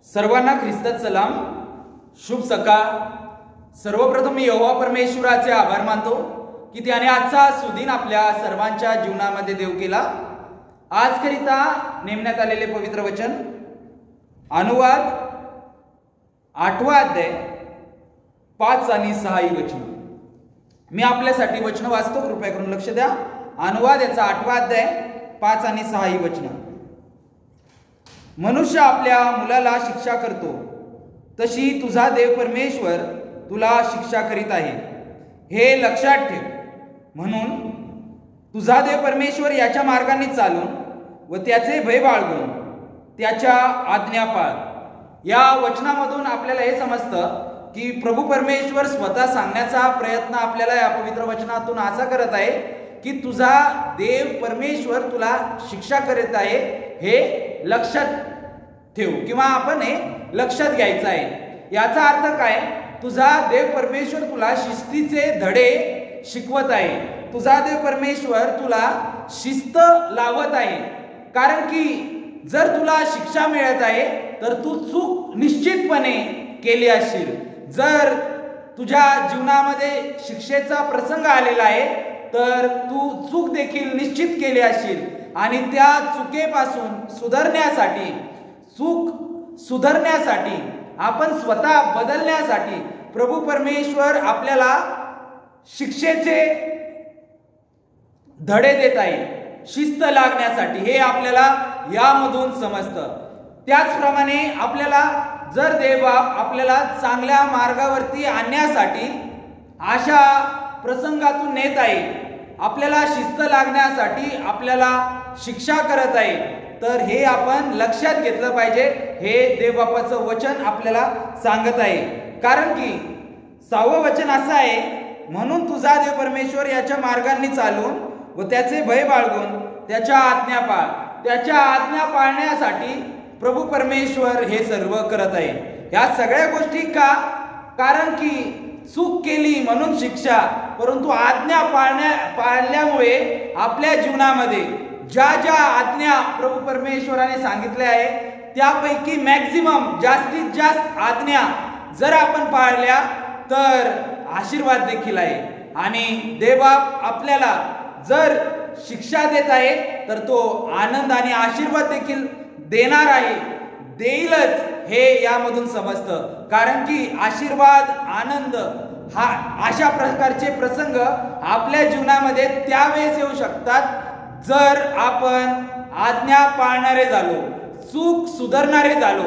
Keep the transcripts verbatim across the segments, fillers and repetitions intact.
सर्वांना ख्रिस्तात सलाम. शुभ सकाळ. सर्वप्रथम मी यहोवा परमेश्वराचे आभार मानतो की त्याने आजचा सुदिन आपल्या सर्वांच्या जीवनामध्ये देव केला. आज करिता नेमण्यात आलेले पवित्र वचन अनुवाद आठवा अध्याय पाच आणि सहा ही वचन. मी आपल्यासाठी वचन वाचतो, कृपया करून लक्ष द्या. अनुवाद याचा आठवा अध्याय पाच आणि सहा ही वचन. मनुष्य आपल्या मुलाला शिक्षा करतो तशी तुझा देव परमेश्वर तुला शिक्षा करीत आहे, हे लक्षात ठेव. म्हणून तुझा देव परमेश्वर याच्या मार्गाने चालून व त्याचे भय बाळगून त्याच्या आज्ञा पाळ. या वचनामधून आपल्याला हे समजतं की प्रभू परमेश्वर स्वतः सांगण्याचा प्रयत्न आपल्याला या पवित्र वचनातून असा करत आहे की तुझा देव परमेश्वर तुला शिक्षा करत आहे, हे लक्षात ठेव किंवा आपण हे लक्षात घ्यायचं आहे. याचा अर्थ काय? तुझा देव परमेश्वर तुला शिस्तीचे धडे शिकवत आहे. तुझा देव परमेश्वर तुला शिस्त लावत आहे. कारण की जर तुला शिक्षा मिळत आहे तर तू चूक निश्चितपणे केली असशील. जर तुझ्या जीवनामध्ये शिक्षेचा प्रसंग आलेला आहे तर तू चूक देखील निश्चित केली असशील आणि त्या चुकीपासून सुधारण्यासाठी चूक सुधारण्यासाठी आपण स्वतः बदलण्यासाठी प्रभू परमेश्वर आपल्याला शिक्षेचे धडे देत आहे, शिस्त लागण्यासाठी. हे आपल्याला यामधून समजतं. त्याचप्रमाणे आपल्याला जर देवबाप आपल्याला चांगल्या मार्गावरती आणण्यासाठी अशा प्रसंगातून नेत आहे, आपल्याला शिस्त लागण्यासाठी आपल्याला शिक्षा करत आहे, तर हे आपण लक्षात घेतलं पाहिजे. हे देवबापाचं वचन आपल्याला सांगत आहे. कारण की सहावं वचन असं आहे, म्हणून तुझा देव परमेश्वर याच्या मार्गांनी चालून व त्याचे भय बाळगून त्याच्या आज्ञा पाळ. त्याच्या आज्ञा पाळण्यासाठी प्रभू परमेश्वर हे सर्व करत आहे. या सगळ्या गोष्टी का? कारण की चूक केली म्हणून शिक्षा, परंतु आज्ञा पाळण्या पाळल्यामुळे आपल्या जीवनामध्ये ज्या ज्या आज्ञा प्रभू परमेश्वराने सांगितल्या आहे त्यापैकी मॅक्झिमम जास्तीत जास्त आज्ञा जर आपण पाळल्या तर आशीर्वाद देखील आहे. आणि देवबाप आपल्याला जर शिक्षा देत आहे तर तो आनंद आणि आशीर्वाद देखील देणार आहे, देईलच, हे यामधून समजतं. कारण की आशीर्वाद, आनंद हा अशा प्रकारचे प्रसंग आपल्या जीवनामध्ये त्यावेळेस येऊ शकतात जर आपण आज्ञा पाळणारे झालो, चूक सुधारणारे झालो,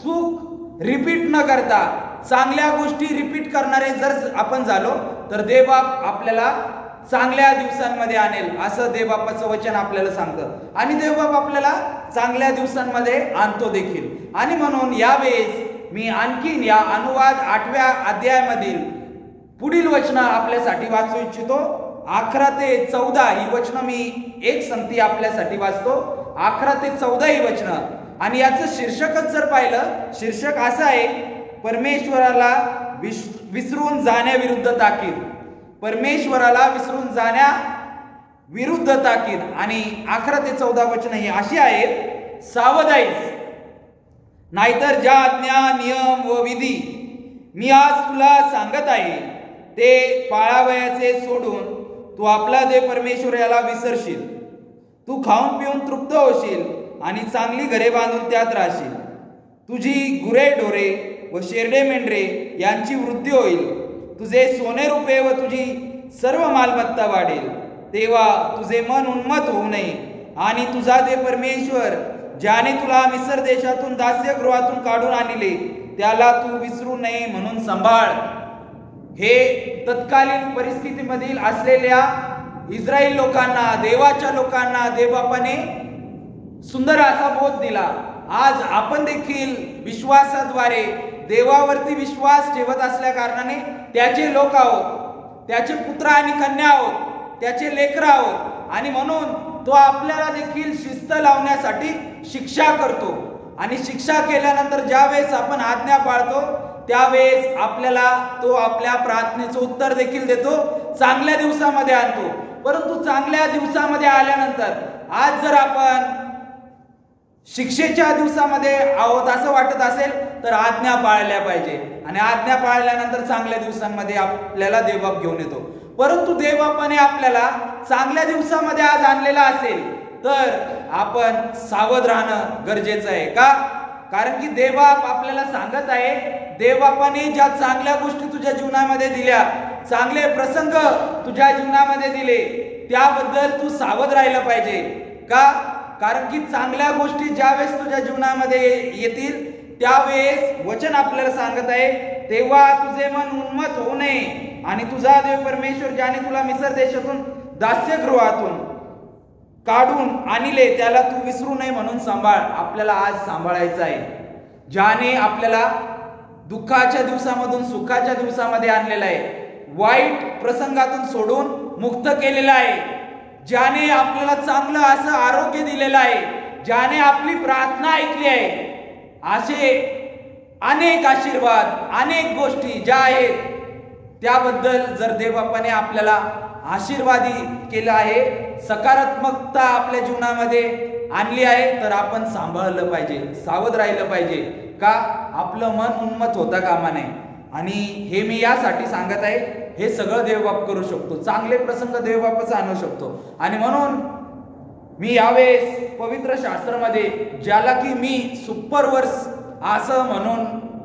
चूक रिपीट न करता चांगल्या गोष्टी रिपीट करणारे जर आपण झालो तर देवबाप आपल्याला चांगल्या दिवसांमध्ये आणेल, असं देवबापाचं वचन आपल्याला सांगतं. आणि देवबाप आपल्याला चांगल्या दिवसांमध्ये आणतो देखील. आणि म्हणून यावेळेस मी आणखीन या अनुवाद आठव्या अध्यायामधील पुढील वचन आपल्यासाठी वाचू इच्छितो. अकरा ते चौदा ही वचनं मी एक संगती आपल्यासाठी वाचतो. अकरा ते चौदा ही वचनं. आणि याचं शीर्षकच जर पाहिलं, शीर्षक असं आहे, परमेश्वराला विस विसरून जाण्याविरुद्ध ताकीद. परमेश्वराला विसरून जाण्या विरुद्ध ताकीद. आणि अकरा ते चौदा वचन ही अशी आहेत, सावधाईस, नाहीतर ज्या आज्ञा, नियम व विधी मी आज तुला सांगत आहे ते पाळावयाचे सोडून तू आपला देव परमेश्वर याला विसरशील. तू खाऊन पिऊन तृप्त होशील आणि चांगली घरे बांधून त्यात राहशील. तुझी गुरे ढोरे व शेरडे मेंढरे यांची वृद्धी होईल. तुझे सोने रुपये व तुझी सर्व मालमत्ता वाढेल. तेव्हा तुझे मन उन्मत्त होऊ नये आणि तुझा देव परमेश्वर ज्याने तुला मिस्र देशातून दास्यगृहातून काढून आणले त्याला तू विसरू नये म्हणून सांभाळ. हे तत्कालीन परिस्थितीमधील असलेल्या इस्रायल लोकांना, देवाच्या लोकांना देवबापाने सुंदर असा बोध दिला. आज आपण देखील विश्वासाद्वारे देवावरती विश्वास ठेवत असल्या कारणाने त्याचे लोक आहोत, त्याचे पुत्र आणि कन्या आहोत, त्याचे लेकर आहोत. आणि म्हणून तो आपल्याला देखील शिस्त लावण्यासाठी शिक्षा करतो. आणि शिक्षा केल्यानंतर ज्या वेळेस आपण आज्ञा पाळतो त्यावेळेस आपल्याला तो आपल्या प्रार्थनेचं उत्तर देखील देतो, चांगल्या दिवसामध्ये आणतो. परंतु चांगल्या दिवसामध्ये आल्यानंतर आज जर आपण शिक्षेच्या दिवसामध्ये आहोत असं वाटत असेल तर आज्ञा पाळल्या पाहिजे, आणि आज्ञा पाळल्यानंतर चांगल्या दिवसांमध्ये आपल्याला देवबाप घेऊन येतो. परंतु देवबापाने आपल्याला चांगल्या दिवसामध्ये आज आणलेला असेल तर आपण सावध राहणं गरजेचं आहे. का? कारण की देवबाप आपल्याला सांगत आहे, देवबापाने ज्या चांगल्या गोष्टी तुझ्या जीवनामध्ये दिल्या, चांगले प्रसंग तुझ्या जीवनामध्ये दिले, त्याबद्दल तू सावध राहिलं पाहिजे. का? कारण की चांगल्या गोष्टी ज्यावेळेस तुझ्या जीवनामध्ये येतील त्यावेळेस वचन आपल्याला सांगत आहे, तेव्हा तुझे मन उन्मत्त होऊ नये आणि तुझा देव परमेश्वर ज्याने तुला मिस्र देशातून दास्यगृहातून काढून आणले त्याला तू विसरू नये म्हणून सांभाळ. आपल्याला आज सांभाळायचं आहे. ज्याने आपल्याला दुःखाच्या दिवसामधून सुखाच्या दिवसामध्ये आणलेलं आहे, वाईट प्रसंगातून सोडून मुक्त केलेलं आहे, ज्याने आपल्याला चांगलं असं आरोग्य दिलेलं आहे, ज्याने आपली प्रार्थना ऐकली आहे, असे अनेक आशीर्वाद, अनेक गोष्टी ज्या आहेत त्याबद्दल जर देवबापाने आपल्याला आशीर्वादी केलं आहे, सकारात्मकता आपल्या जीवनामध्ये आणली आहे, तर आपण सांभाळलं पाहिजे, सावध राहिलं पाहिजे. का? आपलं मन उन्मत्त होता कामा नये. आणि हे मी यासाठी सांगत आहे, हे सगळं देवबाप करू शकतो, चांगले प्रसंग देवबापच आणू शकतो. आणि म्हणून मी यावेळेस पवित्र शास्त्रामध्ये ज्याला की मी सुपर वर्स असं म्हणून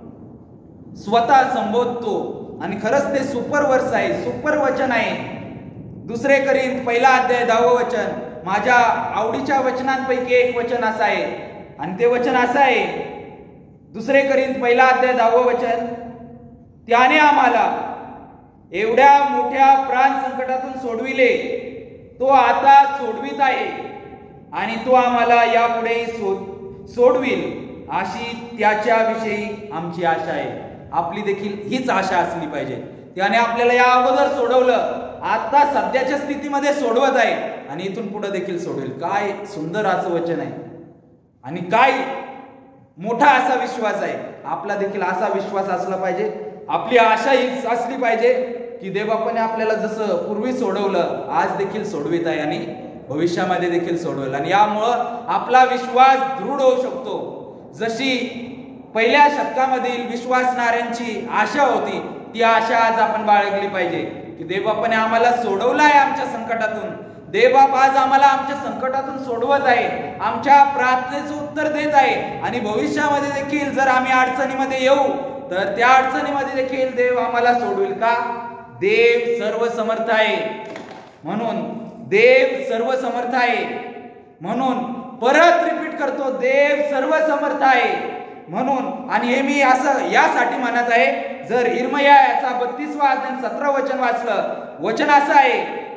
स्वतः संबोधतो, आणि खरंच ते सुपर वर्स आहे, सुपर वचन आहे. दुसरे करीन पहिला अध्याय दहावं वचन माझ्या आवडीच्या वचनांपैकी एक वचन असं आहे, आणि ते वचन असं आहे, दुसरे करीन पहिला अध्याय दहावं वचन, त्याने आम्हाला एवढ्या मोठ्या प्राण संकटातून सोडविले, तो आता सोडवित आहे आणि तो आम्हाला यापुढे सोडविल अशी त्याच्याविषयी आमची आशा आहे. आपली देखील हीच आशा असली पाहिजे. त्याने आपल्याला या अगोदर सोडवलं, आता सध्याच्या स्थितीमध्ये सोडवत आहे आणि इथून पुढे देखील सोडवेल. काय सुंदर असं वचन आहे, आणि काय मोठा असा विश्वास आहे. आपला देखील असा विश्वास असला पाहिजे, आपली आशा हीच असली पाहिजे की देवबापाने आपल्याला जसं पूर्वी सोडवलं आज देखील सोडवित आहे आणि भविष्यामध्ये देखील सोडवेल. आणि यामुळं आपला विश्वास दृढ होऊ शकतो. जशी पहिल्या शतकामधील विश्वासणाऱ्यांची आशा होती, ती आशा आज आपण बाळगली पाहिजे की देवबापाने आम्हाला सोडवलं आहे आमच्या संकटातून, देवबाप आज आम्हाला आमच्या संकटातून सोडवत आहे, आमच्या प्रार्थनेचं उत्तर देत आहे, आणि भविष्यामध्ये देखील जर आम्ही अडचणीमध्ये येऊ तर त्या अडचणीमध्ये देखील देव आम्हाला सोडवेल. का? देव सर्व समर्थ आहे. म्हणून देव सर्व समर्थ आहे. म्हणून परत रिपीट करतो, देव सर्व समर्थ आहे. म्हणून आणि हे मी असं यासाठी म्हणत आहे, जर इर्मया याचा बत्तीसवा अध्याय सतरा वचन वाचलं, वचन असं आहे,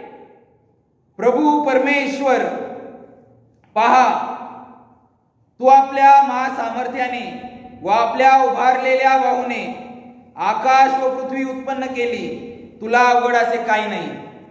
प्रभू परमेश्वर पहा, तू आपल्या महासामर्थ्याने व आपल्या उभारलेल्या वाहूने आकाश व पृथ्वी उत्पन्न केली, तुला अवघड असे काही नाही.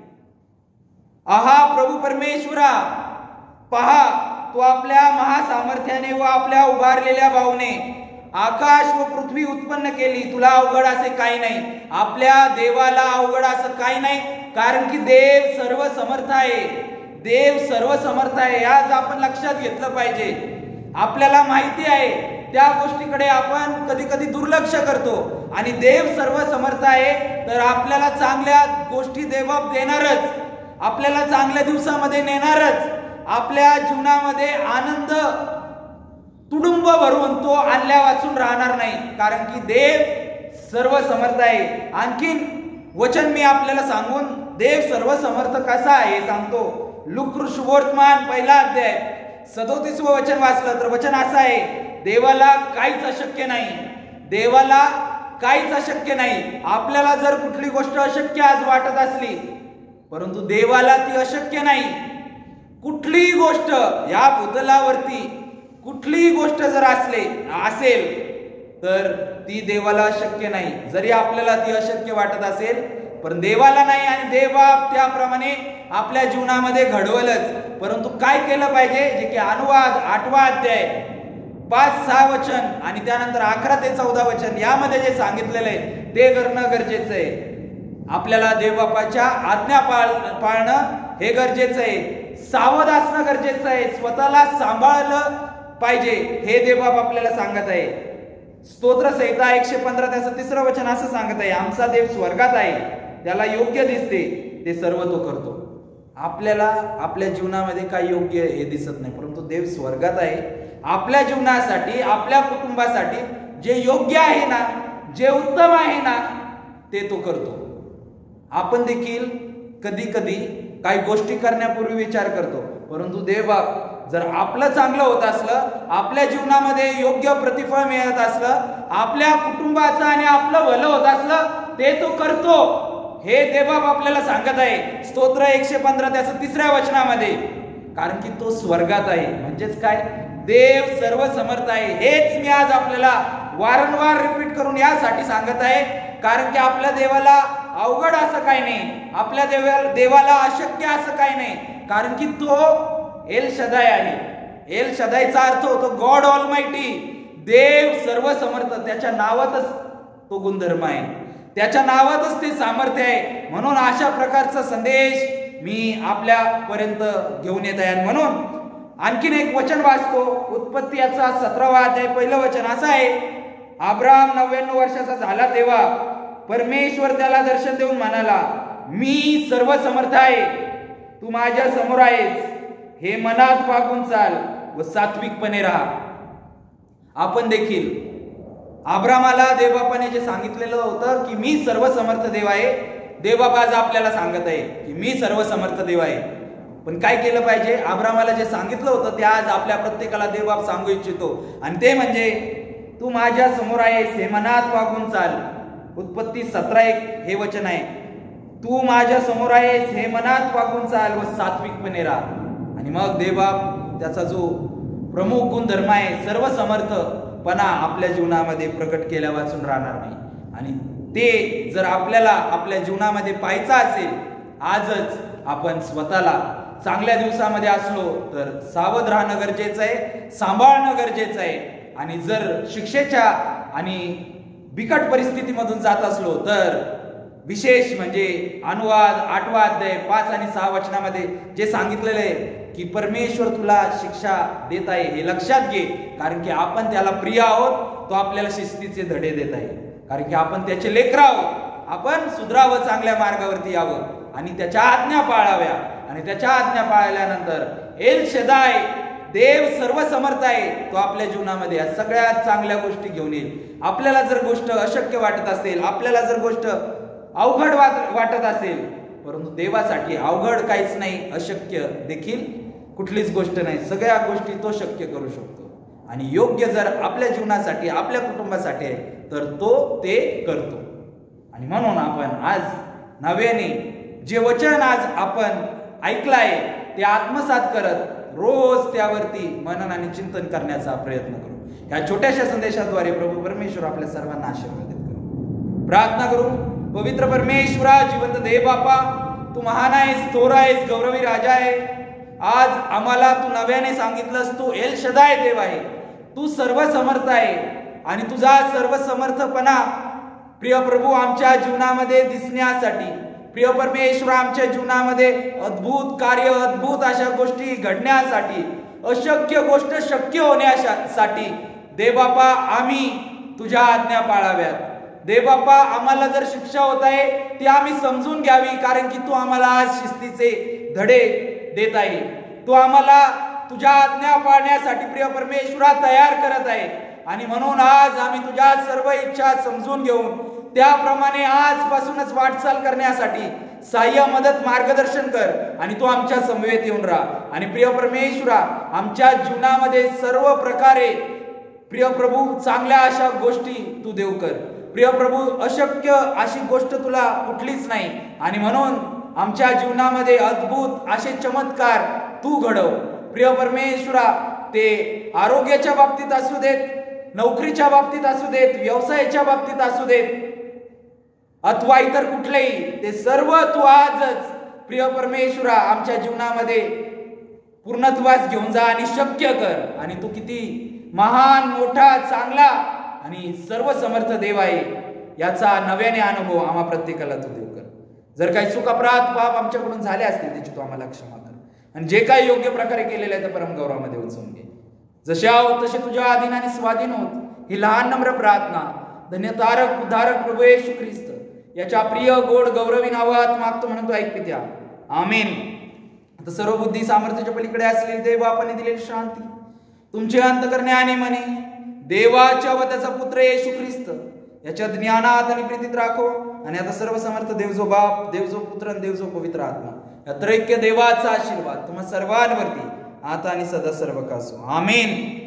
आहा प्रभू परमेश्वरा पहा, तू आपल्या महासामर्थ्याने व आपल्या उभारलेल्या भावने आकाश व पृथ्वी उत्पन्न केली, तुला अवघड असे काही नाही. आपल्या देवाला अवघड असं काही नाही, कारण की देव सर्व समर्थ आहे. देव सर्व समर्थ आहे, आज आपण लक्षात घेतलं पाहिजे. आपल्याला माहिती आहे त्या गोष्टीकडे आपण कधी कधी दुर्लक्ष करतो, आणि देव सर्व समर्थ आहे तर आपल्याला चांगल्या गोष्टी देवबाप देणारच, आपल्याला चांगल्या दिवसामध्ये नेणारच, आपल्या जीवनामध्ये आनंद तुडुंब भरून तो आणल्या वाचून राहणार नाही, कारण की देव सर्व समर्थ आहे. आणखीन वचन मी आपल्याला सांगून देव सर्व समर्थ कसा आहे सांगतो. लूका शुभवर्तमान पहिला अध्याय सदोतीसवं वचन वाचलं तर वचन असं आहे, देवाला काहीच अशक्य नाही. देवाला काहीच अशक्य नाही. आपल्याला जर कुठली गोष्ट अशक्य आज वाटत असली, परंतु देवाला ती अशक्य नाही. कुठलीही गोष्ट या भूतलावरती कुठलीही गोष्ट जर असले असेल तर ती देवाला अशक्य नाही. जरी आपल्याला ती अशक्य वाटत असेल पण देवाला नाही, आणि देवबाप त्याप्रमाणे आपल्या जीवनामध्ये घडवलच. परंतु काय केलं पाहिजे, जे की अनुवाद आठवा अध्याय पाच सहा वचन आणि त्यानंतर अकरा ते चौदा वचन यामध्ये जे सांगितलेलं आहे ते करणं गरजेचं आहे. आपल्याला देवबापाच्या आज्ञा पाळ पाळणं हे गरजेचं आहे. सावध असणं गरजेचं आहे. स्वतःला सांभाळलं पाहिजे हे देवबाप आपल्याला सांगत आहे. स्तोत्र संहिता एकशे पंधरा त्याचं तिसरं वचन असं सांगत आहे, आमचा देव स्वर्गात आहे, त्याला योग्य दिसते ते सर्व तो करतो. आपल्याला आपल्या जीवनामध्ये काय योग्य हे दिसत नाही, परंतु देव स्वर्गात आहे. आपल्या जीवनासाठी आपल्या कुटुंबासाठी जे योग्य आहे ना, जे उत्तम आहे ना, ते तो करतो. आपण देखील कधी कधी काही गोष्टी करण्यापूर्वी विचार करतो, परंतु देवबाप जर आपलं चांगलं होत असलं, आपल्या जीवनामध्ये योग्य प्रतिफळ मिळत असलं, आपल्या कुटुंबाचं आणि आपलं भलं होत असलं, ते तो करतो हे देवबाप आपल्याला सांगत आहे. स्तोत्र एकशे पंधरा त्याचं तिसऱ्या वचनामध्ये, कारण की तो स्वर्गात आहे. म्हणजेच काय, देव सर्व समर्थ आहे. हेच मी आज आपल्याला वारंवार रिपीट करून यासाठी सांगत आहे, कारण की आपल्या देवाला अवघड असं काही नाही, आपल्या देवाला देवाला अशक्य असं काही नाही, कारण की तो एल शदाय आहे. एल शदायचा अर्थ होतो गॉड ऑलमाइटी, देव सर्व समर्थ. त्याच्या नावातच तो गुणधर्म आहे, त्याच्या नावातच ते सामर्थ्य आहे. म्हणून अशा प्रकारचा संदेश मी आपल्यापर्यंत घेऊन येत आहे. म्हणून आणखीन एक वचन वाचतो, उत्पत्ती याचा सतरावा अध्याय पहिलं वचन असं आहे, अब्राहम नव्याण्णव वर्षाचा झाला तेव्हा परमेश्वर त्याला दर्शन देऊन म्हणाला, मी सर्व समर्थ आहे, तू माझ्या समोर आहेस, हे मनात वागून चाल व सात्विकपणे राहा. आपण देखील अब्रामाला देवबापाने जे सांगितलेलं होतं की मी सर्व समर्थ देव आहे, देवबाप आज आपल्याला सांगत आहे की मी सर्व समर्थ देव आहे. पण काय केलं पाहिजे, अब्रामाला जे सांगितलं होतं ते आज आपल्या प्रत्येकाला देवबाप सांगू इच्छितो, आणि ते म्हणजे तू माझ्या समोर आहेस, हे मनात वागून चाल. उत्पत्ती सतरा एक हे वचन आहे, तू माझ्या समोर आहेस, हे मनात वागून चाल व सात्विकपणे राहा. आणि मग देवबाप त्याचा जो प्रमुख गुणधर्म आहे सर्व समर्थपणा आपल्या जीवनामध्ये प्रकट केल्या वाचून राहणार नाही. आणि ते जर आपल्याला आपल्या जीवनामध्ये पाहायचं असेल, आजच आपण स्वतःला चांगल्या दिवसामध्ये असलो तर सावध राहणं गरजेचं आहे, सांभाळणं गरजेचं आहे. आणि जर शिक्षेच्या आणि बिकट परिस्थितीमधून जात असलो तर विशेष म्हणजे अनुवाद आठवा अध्याय पाच आणि सहा वचनामध्ये जे सांगितलेलं आहे की परमेश्वर तुला शिक्षा देत आहे, हे लक्षात घे, कारण की आपण त्याला प्रिय आहोत, तो आपल्याला शिस्तीचे धडे देत आहे, कारण की आपण त्याचे लेकरं आहोत. आपण सुधरावं, चांगल्या मार्गावरती यावं आणि त्याच्या आज्ञा पाळाव्या. आणि त्याच्या आज्ञा पाळल्यानंतर एल शदाय, देव सर्व समर्थ आहे, तो आपल्या जीवनामध्ये या सगळ्यात चांगल्या गोष्टी घेऊन येईल. आपल्याला जर गोष्ट अशक्य वाटत असेल, आपल्याला जर गोष्ट अवघड वाटत असेल, परंतु देवासाठी अवघड काहीच नाही, अशक्य देखील कुठलीच गोष्ट नाही. सगळ्या गोष्टी तो शक्य करू शकतो. आणि योग्य जर आपल्या जीवनासाठी आपल्या कुटुंबासाठी आहे तर तो ते करतो. आणि म्हणून आपण आज नव्याने जे वचन आज आपण ऐकलं आहे ते आत्मसात करत रोज त्यावरती मनन आणि चिंतन करण्याचा प्रयत्न करू. या छोट्याशा संदेशाद्वारे प्रभू परमेश्वर आपल्या सर्वांना आशीर्वादित करू. प्रार्थना करू. पवित्र परमेश्वरा, जिवंत देव बापा, तू महान आहेस, थोर आहेस, गौरवी राजा आहे. आज आम्हाला तू नव्याने सांगितलंस तू एल शदाय देव आहे, तू सर्व समर्थ आहे. आणि तुझा सर्व समर्थपणा प्रिय प्रभू आमच्या जीवनामध्ये दिसण्यासाठी, प्रिय परमेश्वर आमच्या जीवनामध्ये अद्भुत कार्य, अद्भुत अशा गोष्टी घडण्यासाठी, अशक्य गोष्ट शक्य होण्यासाठी देवबापा आम्ही तुझ्या आज्ञा पाळाव्यात. देवबापा आम्हाला जर शिक्षा होत आहे ती आम्ही समजून घ्यावी, कारण की तू आम्हाला आज शिस्तीचे धडे देत आहे. तू आम्हाला तुझ्या आज्ञा पाळण्यासाठी प्रिय परमेश्वरा तयार करत आहे. आणि म्हणून आज आम्ही तुझ्या सर्व इच्छा समजून घेऊन त्याप्रमाणे आजपासूनच वाटचाल करण्यासाठी सहाय्य, मदत, मार्गदर्शन कर. आणि तू आमच्या समवेत येऊन राहा. आणि प्रिय परमेश्वरा आमच्या जीवनामध्ये सर्व प्रकारे प्रिय प्रभू चांगल्या अशा गोष्टी तू देव कर. प्रिय प्रभू अशक्य अशी गोष्ट तुला कुठलीच नाही. आणि म्हणून आमच्या जीवनामध्ये अद्भुत असे चमत्कार तू घडव. प्रिय परमेश्वरा ते आरोग्याच्या बाबतीत असू देत, नोकरीच्या बाबतीत असू देत, व्यवसायाच्या बाबतीत असू देत, अथवा इतर कुठलेही, ते सर्व तू आजच प्रिय परमेश्वरा आमच्या जीवनामध्ये पूर्णत्वास घेऊन जा आणि शक्य कर. आणि तू किती महान, मोठा, चांगला आणि सर्व समर्थ देव आहे याचा नव्याने अनुभव आम्हा प्रत्येकाला तू देव कर. जर काही चूक, अपराध, पाप आमच्याकडून झाले असतील त्याची तू आम्हाला क्षमा कर. आणि जे काही योग्य प्रकारे केलेलं आहे ते परमगौरवामध्ये उचलून घे. जसे आहोत तसे तुझ्या अधीन आणि स्वाधीन होत. ही लहान नम्र प्रार्थना धन्य तारक उद्धारक प्रभू येशू ख्रिस्त याच्या प्रिय गोड गौरवी नावात मागतो म्हणून तो ऐक द्या. आमेन. आता सर्व बुद्धी सामर्थ्याच्या पलीकडे असलेली देव बापाने दिलेली शांती तुमचे अंतकरणे आणि मने देवाच्या व त्याचा पुत्र येशू ख्रिस्त याच्या ज्ञानात आणि प्रीतीत राखो. आणि आता सर्व समर्थ देव जो बाप, देव जो पुत्र आणि देव जो पवित्र आत्मा या त्रैक्य देवाचा आशीर्वाद तुम्हा सर्वांवरती आता आणि सदा सर्व कासो. आमेन.